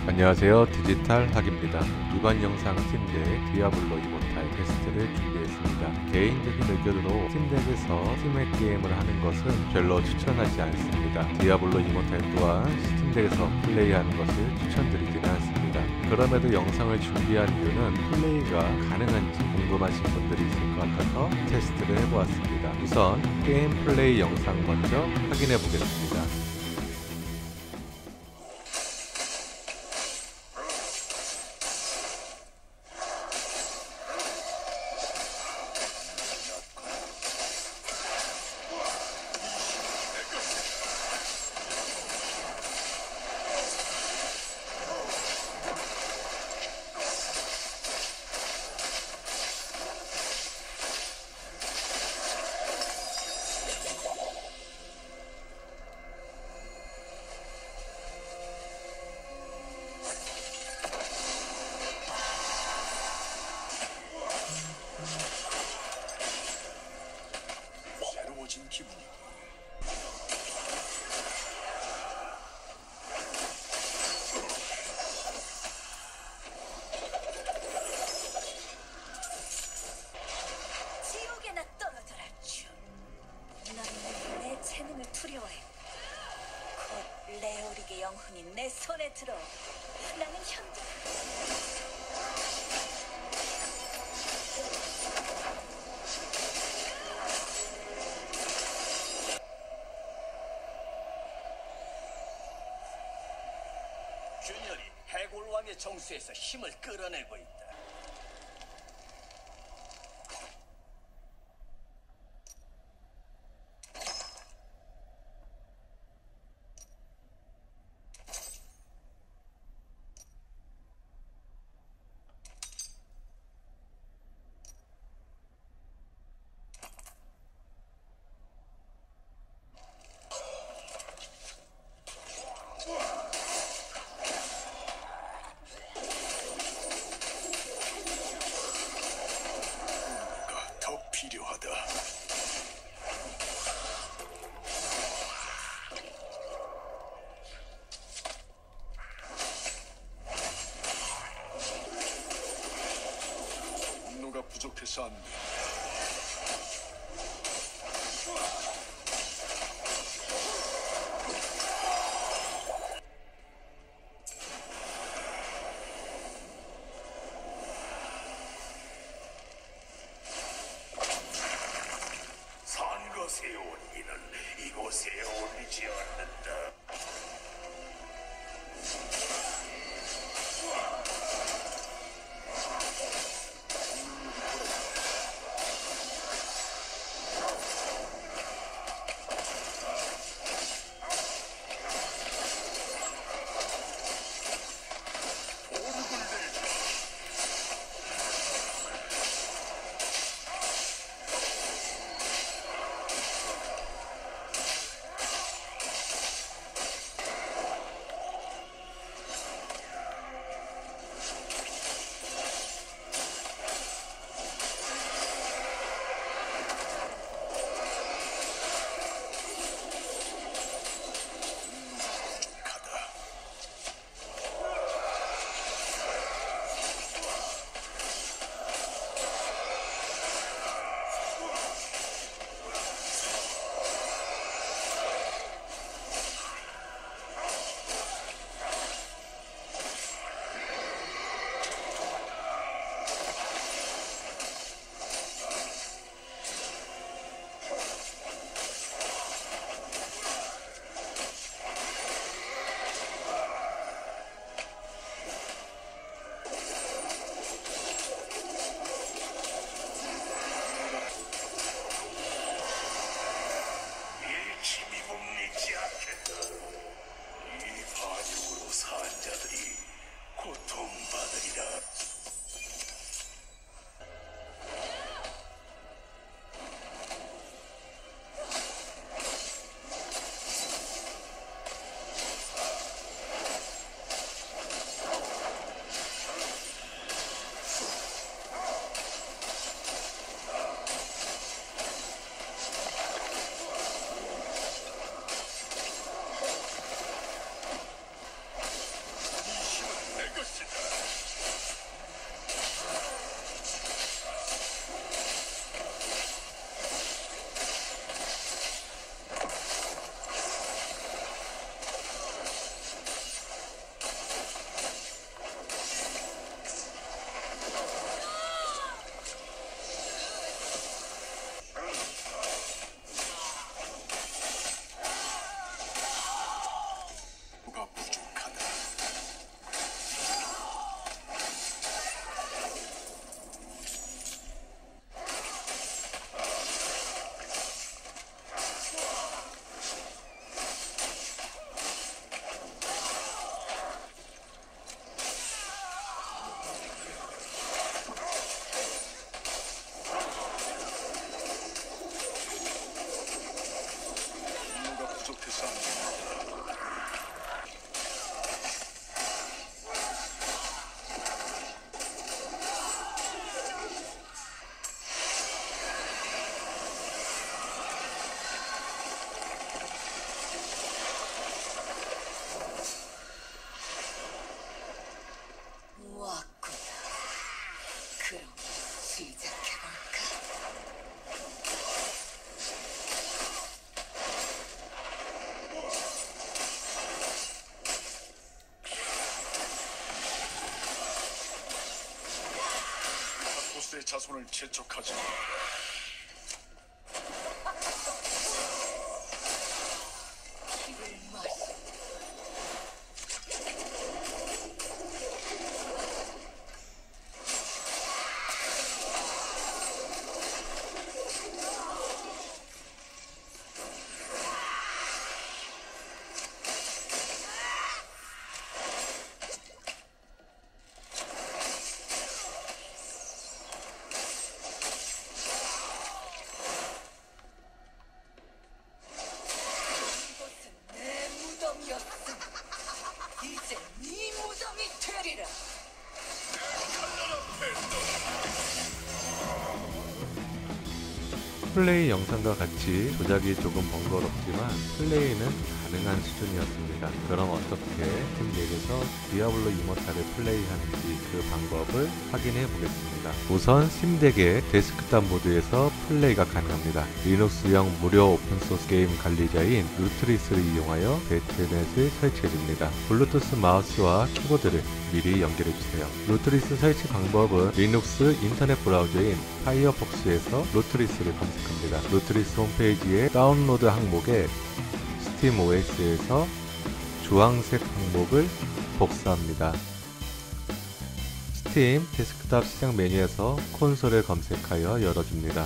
안녕하세요, 디지털 학입니다. 이번 영상 스팀덱 디아블로 이모탈 테스트를 준비했습니다. 개인적인 의견으로 스팀덱에서 스팀덱 게임을 하는 것은 별로 추천하지 않습니다. 디아블로 이모탈 또한 스팀덱에서 플레이하는 것을 추천드리지는 않습니다. 그럼에도 영상을 준비한 이유는 플레이가 가능한지 궁금하신 분들이 있을 것 같아서 테스트를 해보았습니다. 우선 게임 플레이 영상 먼저 확인해 보겠습니다. 기분이 지옥에나 떨어져라 주. 너는 내 재능을 두려워해. 곧 레오릭의 영혼이 내 손에 들어. 나는 현재 균열이 해골왕의 정수에서 힘을 끌어내고 있다. 더 필요하다. 분노가 부족해서 안 돼. 산것에 온 이는 이곳에 어울리지 않는다. 자손을 재촉하지 마. 피를 마시. 이제 네 무덤이 되리라. 플레이 영상과 같이 조작이 조금 번거롭지만 플레이는 가능한 수준이었습니다. 그럼 어떻게 팀 덱에서 디아블로 이모탈을 플레이하는지 그 방법을 확인해 보겠습니다. 우선 스팀덱의 데스크탑 모드에서 플레이가 가능합니다. 리눅스형 무료 오픈소스 게임 관리자인 루트리스를 이용하여 배틀넷을 설치해줍니다. 블루투스 마우스와 키보드를 미리 연결해주세요. 루트리스 설치 방법은 리눅스 인터넷 브라우저인 파이어폭스에서 루트리스를 검색합니다. 루트리스 홈페이지의 다운로드 항목에 스팀 OS에서 주황색 항목을 복사합니다. 스팀 데스크탑 시작 메뉴에서 콘솔을 검색하여 열어줍니다.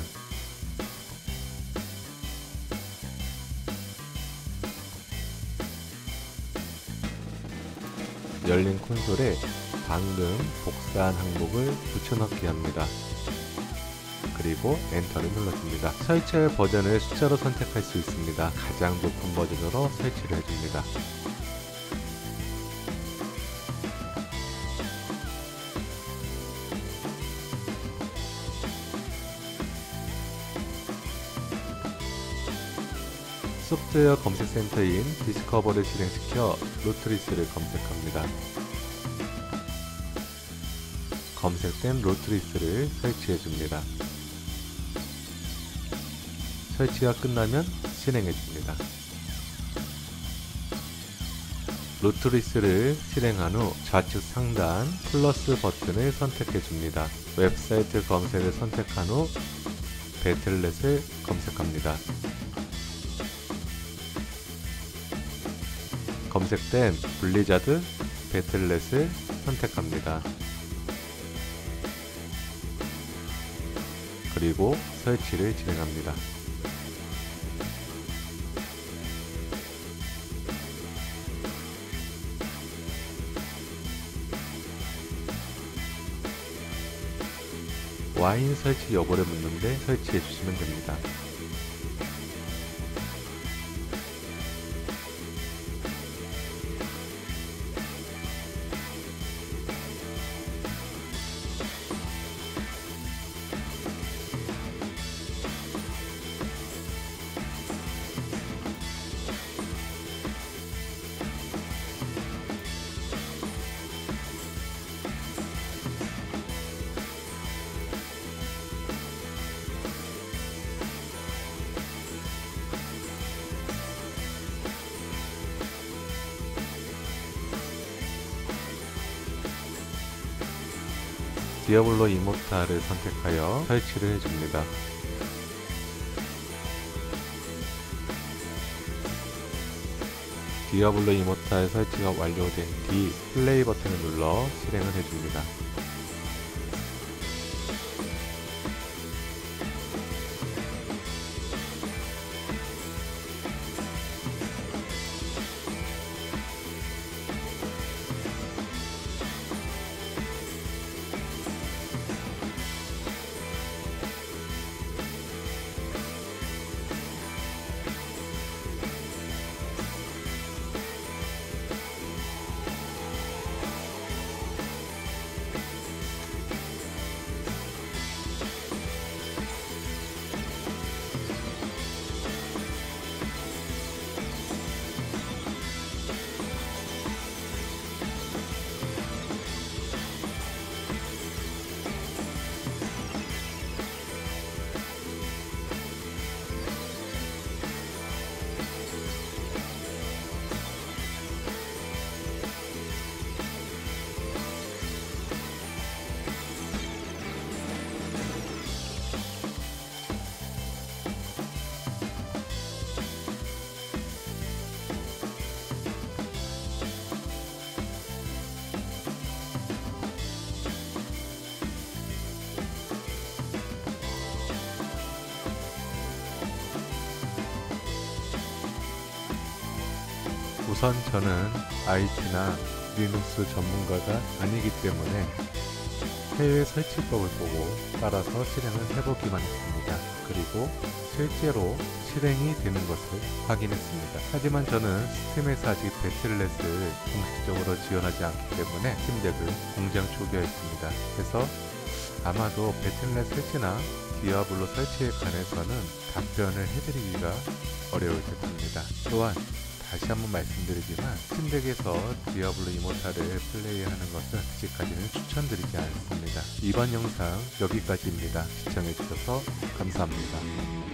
열린 콘솔에 방금 복사한 항목을 붙여넣기 합니다. 그리고 엔터를 눌러줍니다. 설치할 버전을 숫자로 선택할 수 있습니다. 가장 높은 버전으로 설치를 해줍니다. 소프트웨어 검색센터인 디스커버를 실행시켜 루트리스를 검색합니다. 검색된 루트리스를 설치해줍니다. 설치가 끝나면 실행해줍니다. 루트리스를 실행한 후 좌측 상단 플러스 버튼을 선택해줍니다. 웹사이트 검색을 선택한 후 배틀넷을 검색합니다. 검색된 블리자드 배틀넷을 선택합니다. 그리고 설치를 진행합니다. 와인 설치 여부를 묻는데 설치해 주시면 됩니다. 디아블로 이모탈을 선택하여 설치를 해줍니다. 디아블로 이모탈 설치가 완료된 뒤 플레이 버튼을 눌러 실행을 해줍니다. 우선 저는 IT나 리눅스 전문가가 아니기 때문에 해외 설치법을 보고 따라서 실행을 해보기만 했습니다. 그리고 실제로 실행이 되는 것을 확인했습니다. 하지만 저는 스팀에서 아직 배틀넷을 공식적으로 지원하지 않기 때문에 스팀덱을 공장 초기화했습니다. 그래서 아마도 배틀넷 설치나 디아블로 설치에 관해서는 답변을 해드리기가 어려울 듯 합니다. 또한 다시 한번 말씀드리지만 스팀덱에서 디아블로 이모탈을 플레이하는 것은 아직까지는 추천드리지 않습니다. 이번 영상 여기까지입니다. 시청해주셔서 감사합니다.